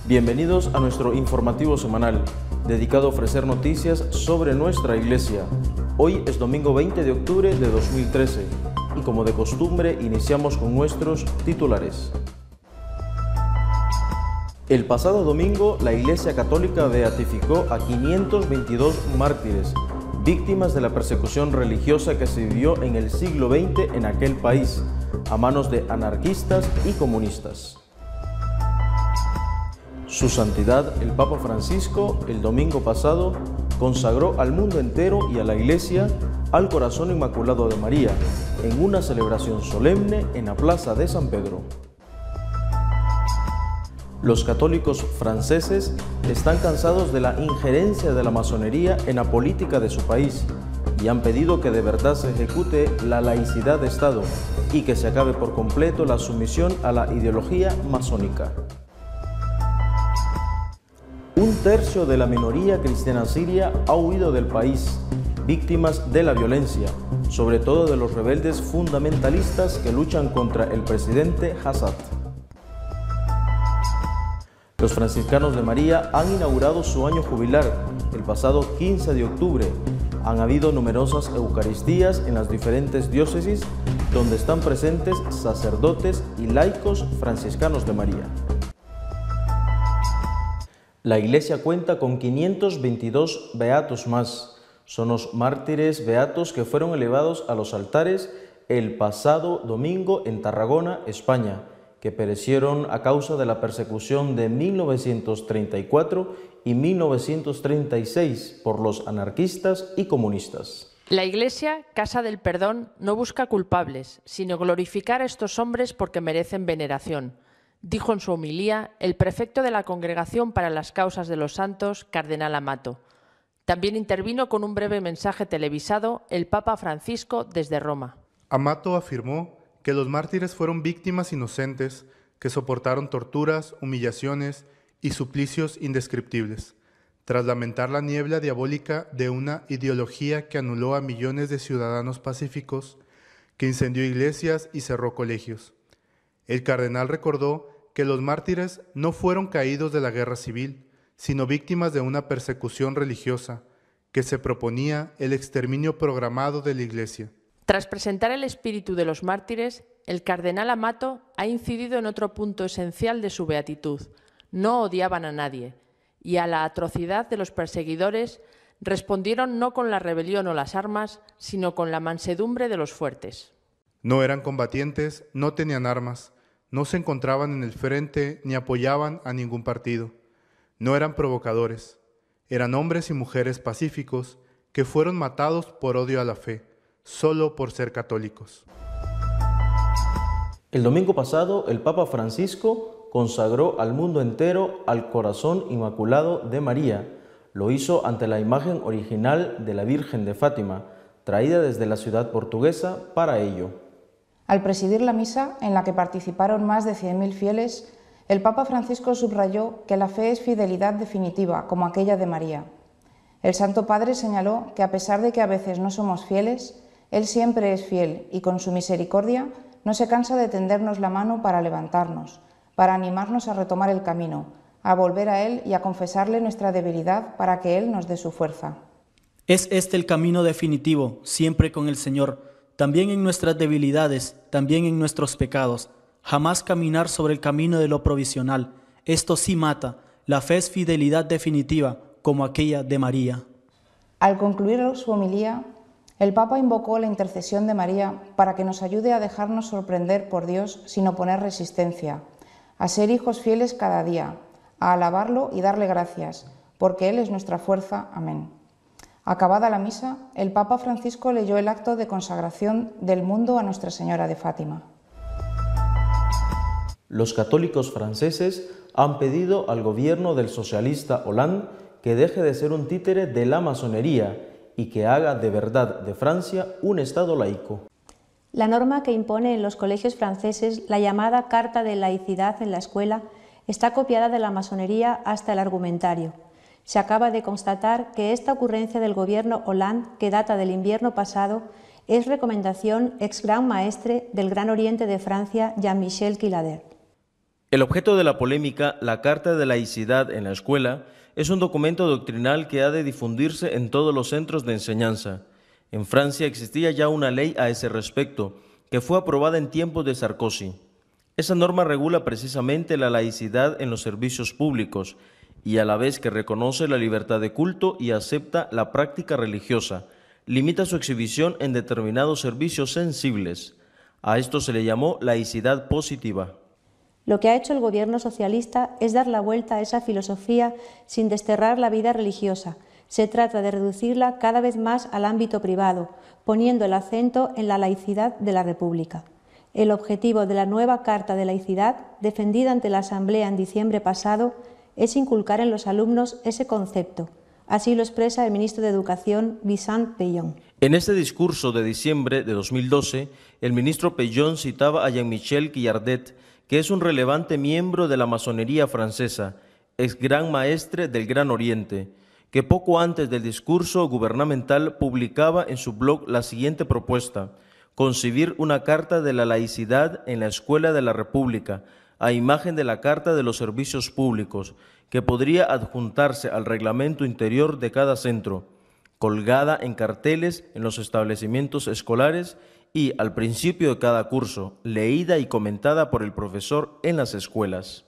Bienvenidos a nuestro informativo semanal, dedicado a ofrecer noticias sobre nuestra Iglesia. Hoy es domingo 20 de octubre de 2013 y como de costumbre iniciamos con nuestros titulares. El pasado domingo la Iglesia Católica beatificó a 522 mártires, víctimas de la persecución religiosa que se vivió en el siglo XX en aquel país, a manos de anarquistas y comunistas. Su Santidad, el Papa Francisco, el domingo pasado, consagró al mundo entero y a la Iglesia al Corazón Inmaculado de María, en una celebración solemne en la Plaza de San Pedro. Los católicos franceses están cansados de la injerencia de la masonería en la política de su país y han pedido que de verdad se ejecute la laicidad de Estado y que se acabe por completo la sumisión a la ideología masónica. Un tercio de la minoría cristiana siria ha huido del país, víctimas de la violencia, sobre todo de los rebeldes fundamentalistas que luchan contra el presidente Assad. Los franciscanos de María han inaugurado su año jubilar el pasado 15 de octubre. Han habido numerosas eucaristías en las diferentes diócesis donde están presentes sacerdotes y laicos franciscanos de María. La Iglesia cuenta con 522 beatos más. Son los mártires beatos que fueron elevados a los altares el pasado domingo en Tarragona, España, que perecieron a causa de la persecución de 1934 y 1936 por los anarquistas y comunistas. La Iglesia, Casa del Perdón, no busca culpables, sino glorificar a estos hombres porque merecen veneración, dijo en su homilía el prefecto de la Congregación para las Causas de los Santos, Cardenal Amato. También intervino con un breve mensaje televisado el Papa Francisco desde Roma. Amato afirmó que los mártires fueron víctimas inocentes que soportaron torturas, humillaciones y suplicios indescriptibles, tras lamentar la niebla diabólica de una ideología que anuló a millones de ciudadanos pacíficos, que incendió iglesias y cerró colegios. El cardenal recordó que los mártires no fueron caídos de la guerra civil, sino víctimas de una persecución religiosa que se proponía el exterminio programado de la Iglesia. Tras presentar el espíritu de los mártires, el cardenal Amato ha incidido en otro punto esencial de su beatitud. No odiaban a nadie, y a la atrocidad de los perseguidores respondieron no con la rebelión o las armas, sino con la mansedumbre de los fuertes. No eran combatientes, no tenían armas, no se encontraban en el frente ni apoyaban a ningún partido. No eran provocadores, eran hombres y mujeres pacíficos que fueron matados por odio a la fe, solo por ser católicos. El domingo pasado, el Papa Francisco consagró al mundo entero al Corazón Inmaculado de María. Lo hizo ante la imagen original de la Virgen de Fátima, traída desde la ciudad portuguesa para ello. Al presidir la misa, en la que participaron más de 100.000 fieles, el Papa Francisco subrayó que la fe es fidelidad definitiva, como aquella de María. El Santo Padre señaló que a pesar de que a veces no somos fieles, Él siempre es fiel y con su misericordia no se cansa de tendernos la mano para levantarnos, para animarnos a retomar el camino, a volver a Él y a confesarle nuestra debilidad para que Él nos dé su fuerza. Es este el camino definitivo, siempre con el Señor, también en nuestras debilidades, también en nuestros pecados. Jamás caminar sobre el camino de lo provisional. Esto sí mata. La fe es fidelidad definitiva, como aquella de María. Al concluir su homilía, el Papa invocó la intercesión de María para que nos ayude a dejarnos sorprender por Dios sin oponer resistencia, a ser hijos fieles cada día, a alabarlo y darle gracias, porque Él es nuestra fuerza. Amén. Acabada la misa, el Papa Francisco leyó el acto de consagración del mundo a Nuestra Señora de Fátima. Los católicos franceses han pedido al gobierno del socialista Hollande que deje de ser un títere de la masonería y que haga de verdad de Francia un Estado laico. La norma que impone en los colegios franceses la llamada Carta de Laicidad en la escuela está copiada de la masonería hasta el argumentario. Se acaba de constatar que esta ocurrencia del gobierno Hollande, que data del invierno pasado, es recomendación ex gran maestre del Gran Oriente de Francia, Jean-Michel Quilader. El objeto de la polémica, la Carta de Laicidad en la Escuela, es un documento doctrinal que ha de difundirse en todos los centros de enseñanza. En Francia existía ya una ley a ese respecto, que fue aprobada en tiempos de Sarkozy. Esa norma regula precisamente la laicidad en los servicios públicos y a la vez que reconoce la libertad de culto y acepta la práctica religiosa, limita su exhibición en determinados servicios sensibles. A esto se le llamó laicidad positiva. Lo que ha hecho el gobierno socialista es dar la vuelta a esa filosofía sin desterrar la vida religiosa. Se trata de reducirla cada vez más al ámbito privado, poniendo el acento en la laicidad de la República. El objetivo de la nueva Carta de Laicidad, defendida ante la Asamblea en diciembre pasado, es inculcar en los alumnos ese concepto. Así lo expresa el ministro de Educación, Vincent Peillon. En este discurso de diciembre de 2012, el ministro Peillon citaba a Jean-Michel Guillardet, que es un relevante miembro de la masonería francesa, ex gran maestre del Gran Oriente, que poco antes del discurso gubernamental publicaba en su blog la siguiente propuesta: concebir una carta de la laicidad en la Escuela de la República, a imagen de la Carta de los Servicios Públicos, que podría adjuntarse al reglamento interior de cada centro, colgada en carteles en los establecimientos escolares y al principio de cada curso, leída y comentada por el profesor en las escuelas.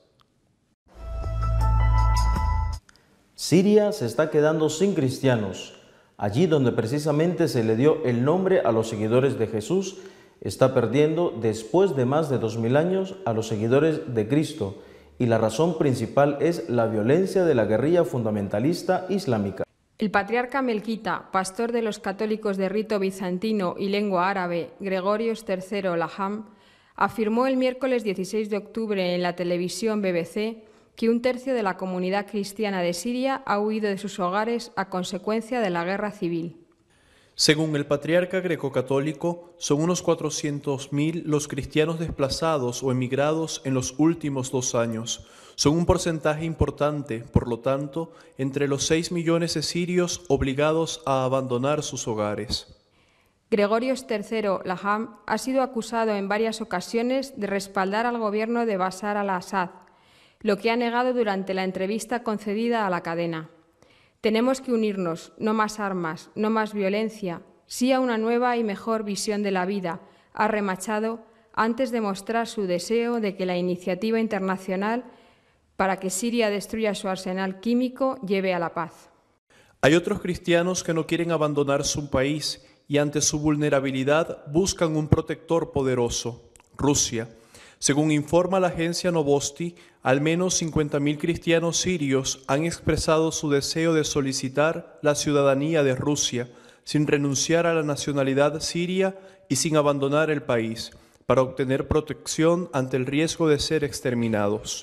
Siria se está quedando sin cristianos. Allí donde precisamente se le dio el nombre a los seguidores de Jesús, está perdiendo después de más de 2000 años a los seguidores de Cristo, y la razón principal es la violencia de la guerrilla fundamentalista islámica. El patriarca melquita, pastor de los católicos de rito bizantino y lengua árabe, Gregorios III Laham, afirmó el miércoles 16 de octubre en la televisión BBC que un tercio de la comunidad cristiana de Siria ha huido de sus hogares a consecuencia de la guerra civil. Según el patriarca greco-católico, son unos 400.000 los cristianos desplazados o emigrados en los últimos 2 años. Son un porcentaje importante, por lo tanto, entre los 6 millones de sirios obligados a abandonar sus hogares. Gregorios III Laham ha sido acusado en varias ocasiones de respaldar al gobierno de Bashar al-Assad, lo que ha negado durante la entrevista concedida a la cadena. Tenemos que unirnos, no más armas, no más violencia, sí a una nueva y mejor visión de la vida, ha remachado antes de mostrar su deseo de que la iniciativa internacional para que Siria destruya su arsenal químico lleve a la paz. Hay otros cristianos que no quieren abandonar su país y ante su vulnerabilidad buscan un protector poderoso, Rusia. Según informa la agencia Novosti, al menos 50.000 cristianos sirios han expresado su deseo de solicitar la ciudadanía de Rusia, sin renunciar a la nacionalidad siria y sin abandonar el país, para obtener protección ante el riesgo de ser exterminados.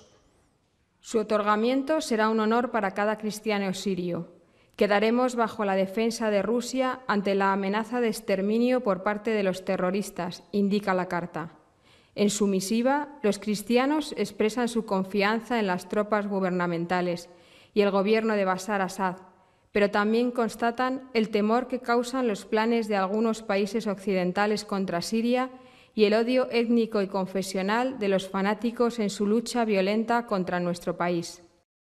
Su otorgamiento será un honor para cada cristiano sirio. Quedaremos bajo la defensa de Rusia ante la amenaza de exterminio por parte de los terroristas, indica la carta. En su misiva, los cristianos expresan su confianza en las tropas gubernamentales y el gobierno de Bashar al-Assad, pero también constatan el temor que causan los planes de algunos países occidentales contra Siria y el odio étnico y confesional de los fanáticos en su lucha violenta contra nuestro país.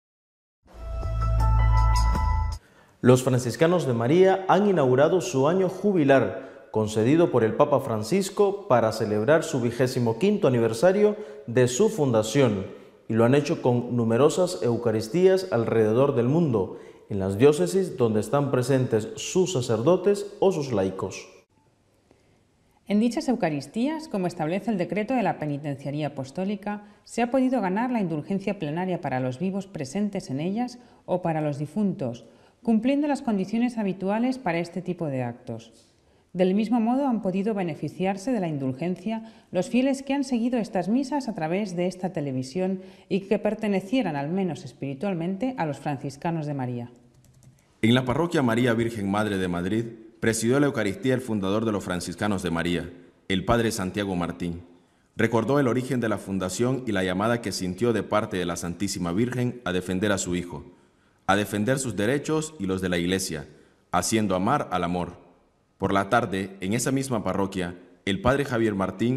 Los franciscanos de María han inaugurado su año jubilar, concedido por el Papa Francisco para celebrar su 25º aniversario de su fundación, y lo han hecho con numerosas eucaristías alrededor del mundo, en las diócesis donde están presentes sus sacerdotes o sus laicos. En dichas Eucaristías, como establece el decreto de la Penitenciaría Apostólica, se ha podido ganar la indulgencia plenaria para los vivos presentes en ellas o para los difuntos, cumpliendo las condiciones habituales para este tipo de actos. Del mismo modo han podido beneficiarse de la indulgencia los fieles que han seguido estas misas a través de esta televisión y que pertenecieran, al menos espiritualmente, a los franciscanos de María. En la parroquia María Virgen Madre de Madrid presidió la Eucaristía el fundador de los franciscanos de María, el padre Santiago Martín. Recordó el origen de la fundación y la llamada que sintió de parte de la Santísima Virgen a defender a su hijo, a defender sus derechos y los de la Iglesia, haciendo amar al amor. Por la tarde, en esa misma parroquia, el padre Javier Martín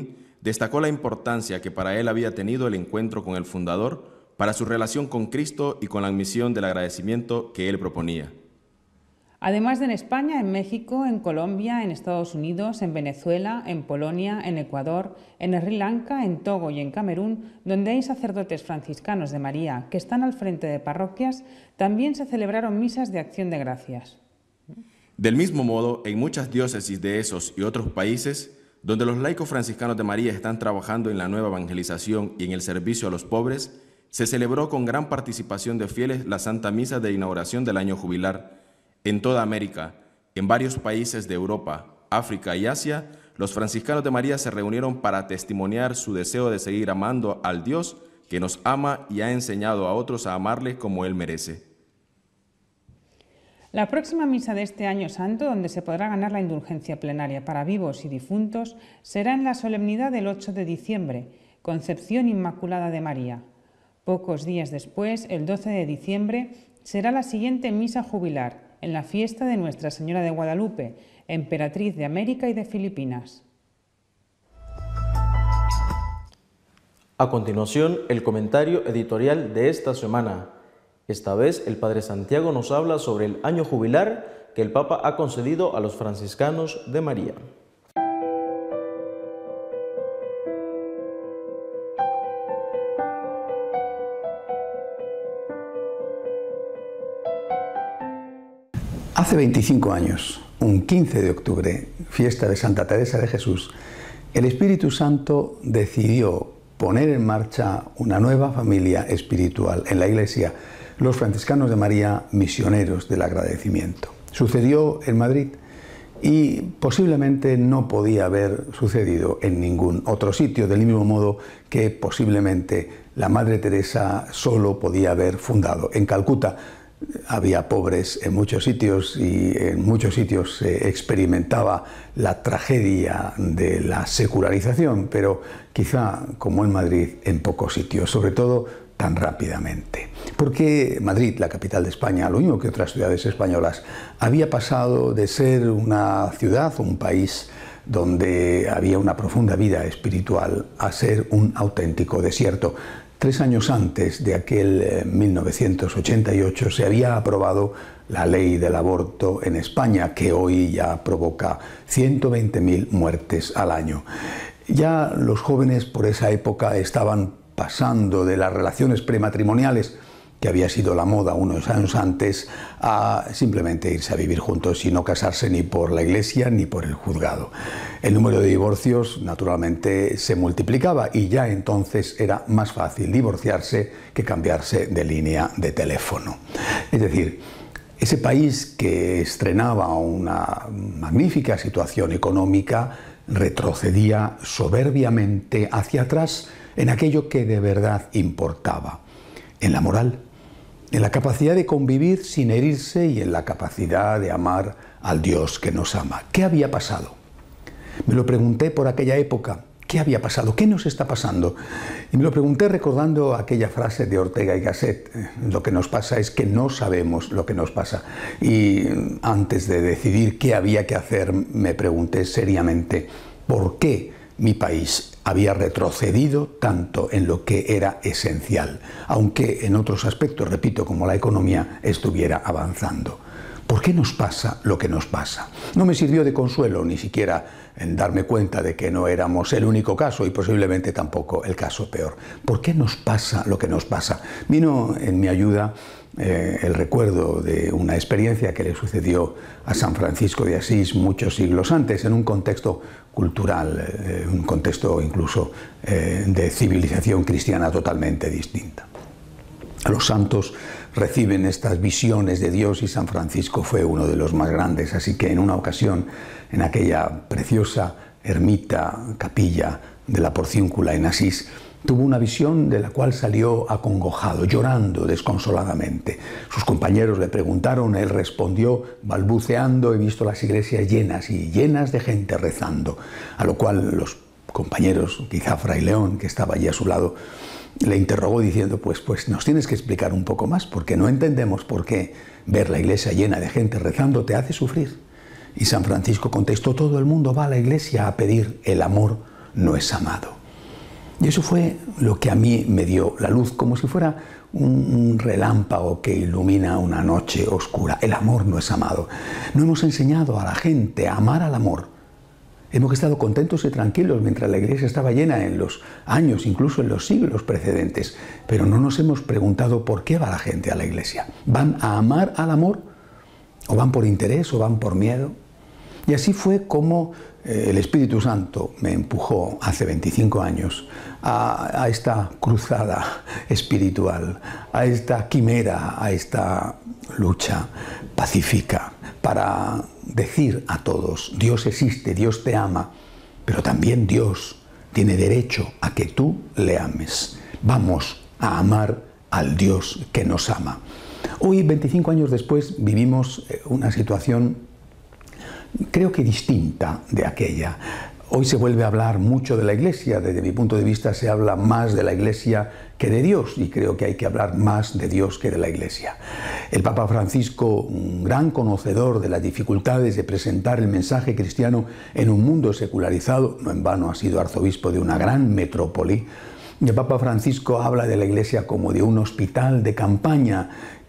destacó la importancia que para él había tenido el encuentro con el fundador para su relación con Cristo y con la misión del agradecimiento que él proponía. Además de en España, en México, en Colombia, en Estados Unidos, en Venezuela, en Polonia, en Ecuador, en Sri Lanka, en Togo y en Camerún, donde hay sacerdotes franciscanos de María que están al frente de parroquias, también se celebraron misas de acción de gracias. Del mismo modo, en muchas diócesis de esos y otros países, donde los laicos franciscanos de María están trabajando en la nueva evangelización y en el servicio a los pobres, se celebró con gran participación de fieles la Santa Misa de inauguración del año jubilar. En toda América, en varios países de Europa, África y Asia, los franciscanos de María se reunieron para testimoniar su deseo de seguir amando al Dios que nos ama y ha enseñado a otros a amarle como Él merece. La próxima misa de este año santo, donde se podrá ganar la indulgencia plenaria para vivos y difuntos, será en la solemnidad del 8 de diciembre, Concepción Inmaculada de María. Pocos días después, el 12 de diciembre, será la siguiente misa jubilar, en la fiesta de Nuestra Señora de Guadalupe, emperatriz de América y de Filipinas. A continuación, el comentario editorial de esta semana. Esta vez, el Padre Santiago nos habla sobre el año jubilar que el Papa ha concedido a los franciscanos de María. Hace 25 años, un 15 de octubre, fiesta de Santa Teresa de Jesús, el Espíritu Santo decidió poner en marcha una nueva familia espiritual en la Iglesia, los franciscanos de María, misioneros del agradecimiento. Sucedió en Madrid y posiblemente no podía haber sucedido en ningún otro sitio, del mismo modo que posiblemente la Madre Teresa solo podía haber fundado en Calcuta. Había pobres en muchos sitios y en muchos sitios se experimentaba la tragedia de la secularización, pero quizá, como en Madrid, en pocos sitios, sobre todo tan rápidamente. Porque Madrid, la capital de España, lo mismo que otras ciudades españolas, había pasado de ser una ciudad, un país donde había una profunda vida espiritual, a ser un auténtico desierto. 3 años antes de aquel 1988 se había aprobado la ley del aborto en España, que hoy ya provoca 120.000 muertes al año. Ya los jóvenes por esa época estaban pasando de las relaciones prematrimoniales, que había sido la moda unos años antes, a simplemente irse a vivir juntos y no casarse ni por la Iglesia ni por el juzgado. El número de divorcios, naturalmente, se multiplicaba y ya entonces era más fácil divorciarse que cambiarse de línea de teléfono. Es decir, ese país que estrenaba una magnífica situación económica retrocedía soberbiamente hacia atrás en aquello que de verdad importaba, en la moral, en la capacidad de convivir sin herirse y en la capacidad de amar al Dios que nos ama. ¿Qué había pasado? Me lo pregunté por aquella época. ¿Qué había pasado? ¿Qué nos está pasando? Y me lo pregunté recordando aquella frase de Ortega y Gasset. Lo que nos pasa es que no sabemos lo que nos pasa. Y antes de decidir qué había que hacer, me pregunté seriamente por qué mi país había retrocedido tanto en lo que era esencial, aunque en otros aspectos, repito, como la economía, estuviera avanzando. ¿Por qué nos pasa lo que nos pasa? No me sirvió de consuelo ni siquiera en darme cuenta de que no éramos el único caso y posiblemente tampoco el caso peor. ¿Por qué nos pasa lo que nos pasa? Vino en mi ayuda el recuerdo de una experiencia que le sucedió a San Francisco de Asís muchos siglos antes, en un contexto cultural, un contexto incluso de civilización cristiana totalmente distinta. Los santos reciben estas visiones de Dios y San Francisco fue uno de los más grandes, así que en una ocasión, en aquella preciosa ermita, capilla de la Porciúncula en Asís, tuvo una visión de la cual salió acongojado, llorando desconsoladamente. Sus compañeros le preguntaron, él respondió balbuceando: he visto las iglesias llenas y llenas de gente rezando, a lo cual los compañeros, quizá Fray León, que estaba allí a su lado, le interrogó diciendo, pues nos tienes que explicar un poco más, porque no entendemos por qué ver la iglesia llena de gente rezando te hace sufrir. Y San Francisco contestó, todo el mundo va a la iglesia a pedir el amor no es amado. Y eso fue lo que a mí me dio la luz, como si fuera un relámpago que ilumina una noche oscura. El amor no es amado. No hemos enseñado a la gente a amar al amor. Hemos estado contentos y tranquilos mientras la iglesia estaba llena en los años, incluso en los siglos precedentes, pero no nos hemos preguntado por qué va la gente a la iglesia. ¿Van a amar al amor? ¿O van por interés? ¿O van por miedo? Y así fue como el Espíritu Santo me empujó hace 25 años a esta cruzada espiritual, a esta quimera, a esta lucha pacífica para decir a todos: Dios existe, Dios te ama, pero también Dios tiene derecho a que tú le ames. Vamos a amar al Dios que nos ama. Hoy, 25 años después, vivimos una situación creo que distinta de aquella. Hoy se vuelve a hablar mucho de la Iglesia. Desde mi punto de vista se habla más de la Iglesia que de Dios, y creo que hay que hablar más de Dios que de la Iglesia. El Papa Francisco, un gran conocedor de las dificultades de presentar el mensaje cristiano en un mundo secularizado, no en vano ha sido arzobispo de una gran metrópoli. El Papa Francisco habla de la Iglesia como de un hospital de campaña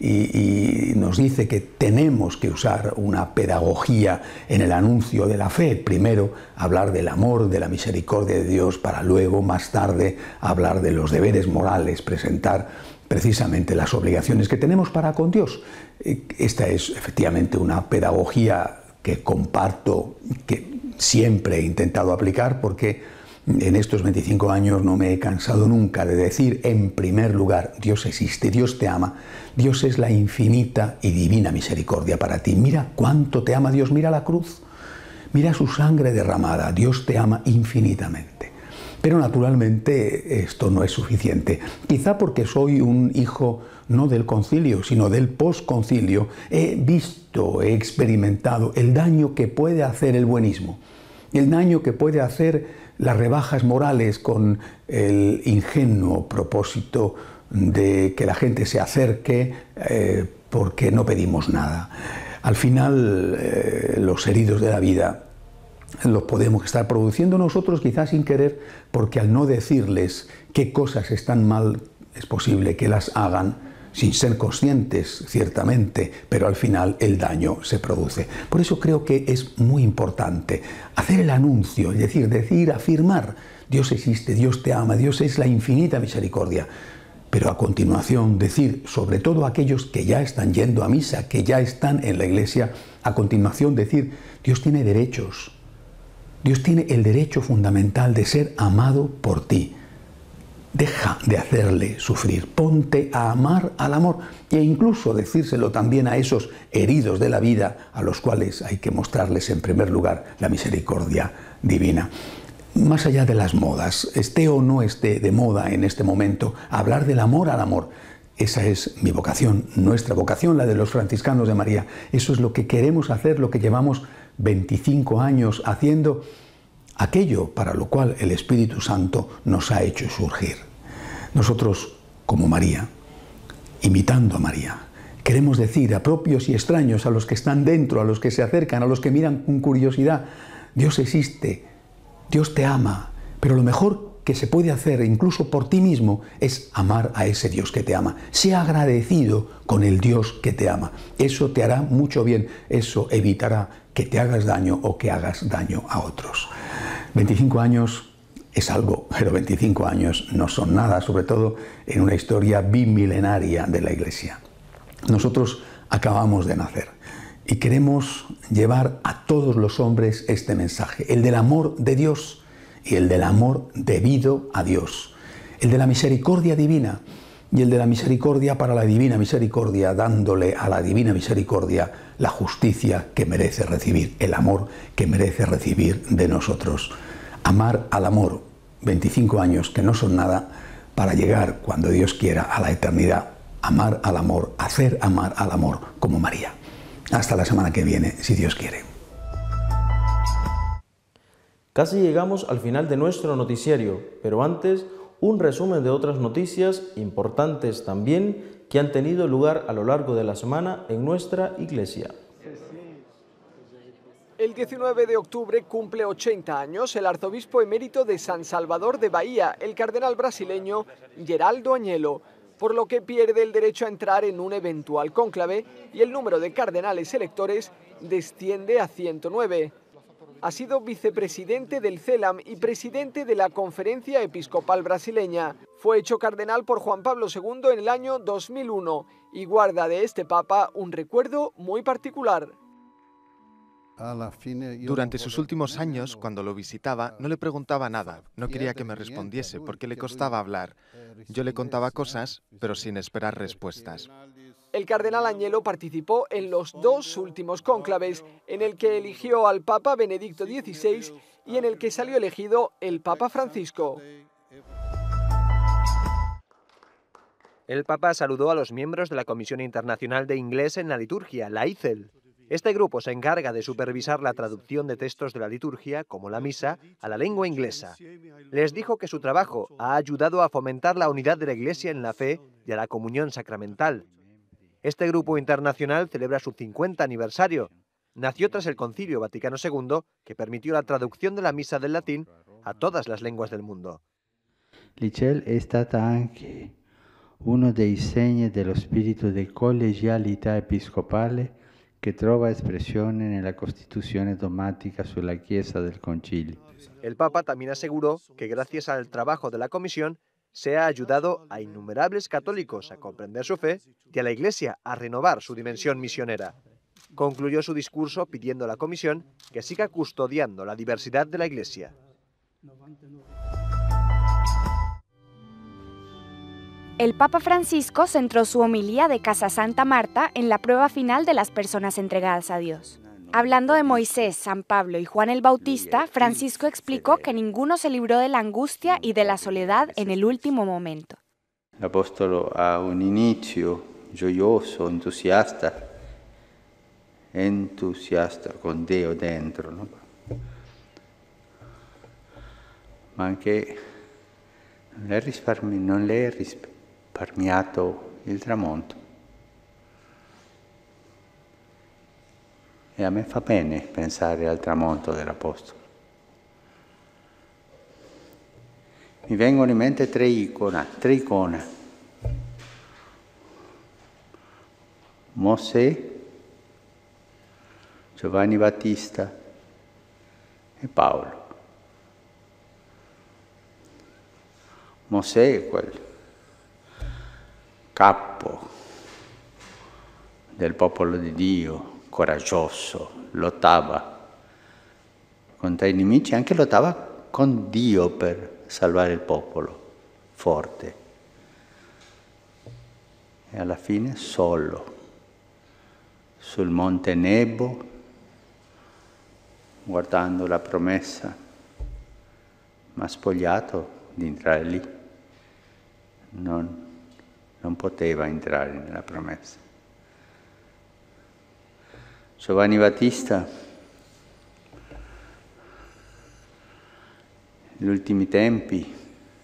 y nos dice que tenemos que usar una pedagogía en el anuncio de la fe. Primero hablar del amor, de la misericordia de Dios, para luego, más tarde, hablar de los deberes morales, presentar precisamente las obligaciones que tenemos para con Dios. Esta es efectivamente una pedagogía que comparto, que siempre he intentado aplicar, porque en estos 25 años no me he cansado nunca de decir, en primer lugar, Dios existe, Dios te ama, Dios es la infinita y divina misericordia para ti. Mira cuánto te ama Dios, mira la cruz, mira su sangre derramada, Dios te ama infinitamente. Pero naturalmente esto no es suficiente. Quizá porque soy un hijo no del concilio, sino del posconcilio, he visto, he experimentado el daño que puede hacer el buenismo, el daño que puede hacer las rebajas morales con el ingenuo propósito de que la gente se acerque porque no pedimos nada. Al final, los heridos de la vida los podemos estar produciendo nosotros, quizás sin querer, porque al no decirles qué cosas están mal, es posible que las hagan sin ser conscientes, ciertamente, pero al final el daño se produce. Por eso creo que es muy importante hacer el anuncio, es decir, afirmar: Dios existe, Dios te ama, Dios es la infinita misericordia. Pero a continuación decir, sobre todo a aquellos que ya están yendo a misa, que ya están en la iglesia, a continuación decir: Dios tiene derechos. Dios tiene el derecho fundamental de ser amado por ti. Deja de hacerle sufrir, ponte a amar al amor, e incluso decírselo también a esos heridos de la vida, a los cuales hay que mostrarles en primer lugar la misericordia divina. Más allá de las modas, esté o no esté de moda en este momento, hablar del amor al amor. Esa es mi vocación, nuestra vocación, la de los franciscanos de María. Eso es lo que queremos hacer, lo que llevamos 25 años haciendo, aquello para lo cual el Espíritu Santo nos ha hecho surgir. Nosotros, como María, imitando a María, queremos decir a propios y extraños, a los que están dentro, a los que se acercan, a los que miran con curiosidad: Dios existe, Dios te ama, pero lo mejor que se puede hacer, incluso por ti mismo, es amar a ese Dios que te ama. Sé agradecido con el Dios que te ama. Eso te hará mucho bien, eso evitará que te hagas daño o que hagas daño a otros. 25 años es algo, pero 25 años no son nada, sobre todo en una historia bimilenaria de la Iglesia. Nosotros acabamos de nacer y queremos llevar a todos los hombres este mensaje, el del amor de Dios y el del amor debido a Dios, el de la misericordia divina y el de la misericordia para la divina misericordia, dándole a la divina misericordia la justicia que merece recibir, el amor que merece recibir de nosotros. Amar al amor, 25 años que no son nada, para llegar, cuando Dios quiera, a la eternidad. Amar al amor, hacer amar al amor como María. Hasta la semana que viene, si Dios quiere. Casi llegamos al final de nuestro noticiario, pero antes, un resumen de otras noticias importantes también que han tenido lugar a lo largo de la semana en nuestra iglesia. El 19 de octubre cumple 80 años el arzobispo emérito de San Salvador de Bahía, el cardenal brasileño Geraldo Agnello, por lo que pierde el derecho a entrar en un eventual cónclave y el número de cardenales electores desciende a 109. Ha sido vicepresidente del CELAM y presidente de la Conferencia Episcopal Brasileña. Fue hecho cardenal por Juan Pablo II en el año 2001 y guarda de este papa un recuerdo muy particular. Durante sus últimos años, cuando lo visitaba, no le preguntaba nada, no quería que me respondiese porque le costaba hablar. Yo le contaba cosas, pero sin esperar respuestas. El cardenal Agnello participó en los 2 últimos cónclaves, en el que eligió al Papa Benedicto XVI y en el que salió elegido el Papa Francisco. El Papa saludó a los miembros de la Comisión Internacional de Inglés en la Liturgia, la ICEL. Este grupo se encarga de supervisar la traducción de textos de la liturgia, como la misa, a la lengua inglesa. Les dijo que su trabajo ha ayudado a fomentar la unidad de la Iglesia en la fe y a la comunión sacramental. Este grupo internacional celebra su 50 aniversario. Nació tras el Concilio Vaticano II, que permitió la traducción de la misa del latín a todas las lenguas del mundo. L'ICEL è stata anche uno dei segni dello spirito di collegialità episcopale che trova espressione nella Costituzione dogmatica sulla Chiesa del Concilio. El Papa también aseguró que gracias al trabajo de la Comisión se ha ayudado a innumerables católicos a comprender su fe y a la Iglesia a renovar su dimensión misionera. Concluyó su discurso pidiendo a la Comisión que siga custodiando la diversidad de la Iglesia. El Papa Francisco centró su homilía de Casa Santa Marta en la prueba final de las personas entregadas a Dios. Hablando de Moisés, San Pablo y Juan el Bautista, Francisco explicó que ninguno se libró de la angustia y de la soledad en el último momento. El apóstolo ha un inicio gioioso, entusiasta con Dio dentro, no? Ma anche non le è risparmiato il tramonto. E a me fa bene pensare al tramonto dell'Apostolo. Mi vengono in mente tre icone. Mosè, Giovanni Battista e Paolo. Mosè è quel capo del popolo di Dio, coraggioso, lottava contro i nemici, anche lottava con Dio per salvare il popolo, forte. E alla fine solo, sul monte Nebo, guardando la promessa, ma spogliato di entrare lì, non poteva entrare nella promessa. Giovanni Battista, negli ultimi tempi,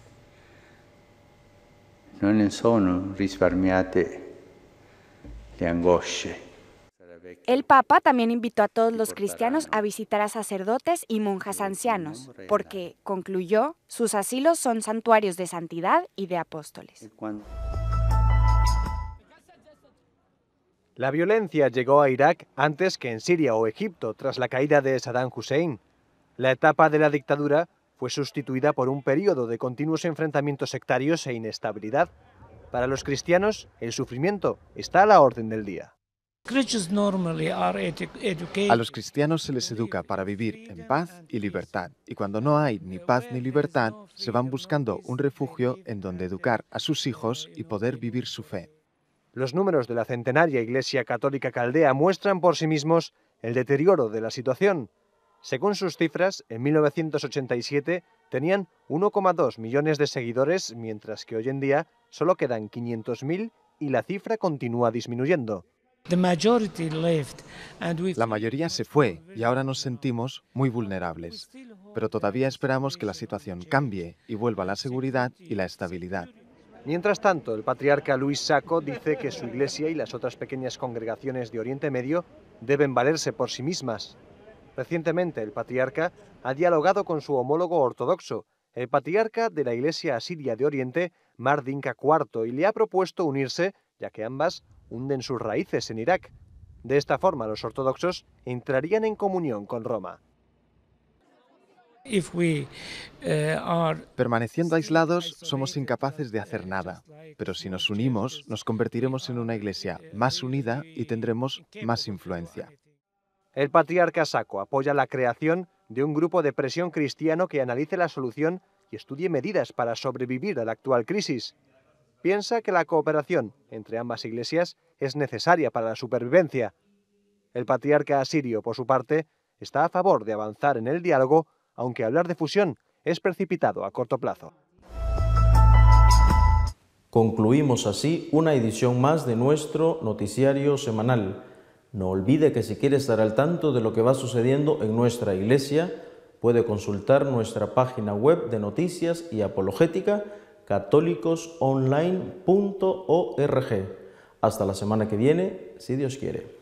non ne sono risparmiate le angosce. El Papa también invitó a todos los cristianos a visitar a sacerdotes y monjas ancianos, porque, concluyó, sus asilos son santuarios de santidad y de apóstoles. La violencia llegó a Irak antes que en Siria o Egipto tras la caída de Saddam Hussein. La etapa de la dictadura fue sustituida por un periodo de continuos enfrentamientos sectarios e inestabilidad. Para los cristianos, el sufrimiento está a la orden del día. A los cristianos se les educa para vivir en paz y libertad, y cuando no hay ni paz ni libertad, se van buscando un refugio en donde educar a sus hijos y poder vivir su fe. Los números de la centenaria Iglesia Católica Caldea muestran por sí mismos el deterioro de la situación. Según sus cifras, en 1987 tenían 1,2 millones de seguidores, mientras que hoy en día solo quedan 500.000 y la cifra continúa disminuyendo. La mayoría se fue y ahora nos sentimos muy vulnerables, pero todavía esperamos que la situación cambie y vuelva la seguridad y la estabilidad. Mientras tanto, el patriarca Luis Sacco dice que su iglesia y las otras pequeñas congregaciones de Oriente Medio deben valerse por sí mismas. Recientemente el patriarca ha dialogado con su homólogo ortodoxo, el patriarca de la Iglesia Asiria de Oriente, Mar Dinka IV, y le ha propuesto unirse, ya que ambas hunden sus raíces en Irak. De esta forma los ortodoxos entrarían en comunión con Roma. Permaneciendo aislados, somos incapaces de hacer nada, pero si nos unimos, nos convertiremos en una iglesia más unida y tendremos más influencia. El patriarca Sako apoya la creación de un grupo de presión cristiano que analice la solución y estudie medidas para sobrevivir a la actual crisis. Piensa que la cooperación entre ambas iglesias es necesaria para la supervivencia. El patriarca asirio, por su parte, está a favor de avanzar en el diálogo, aunque hablar de fusión es precipitado a corto plazo. Concluimos así una edición más de nuestro noticiario semanal. No olvide que si quiere estar al tanto de lo que va sucediendo en nuestra iglesia, puede consultar nuestra página web de noticias y apologética católicosonline.org. Hasta la semana que viene, si Dios quiere.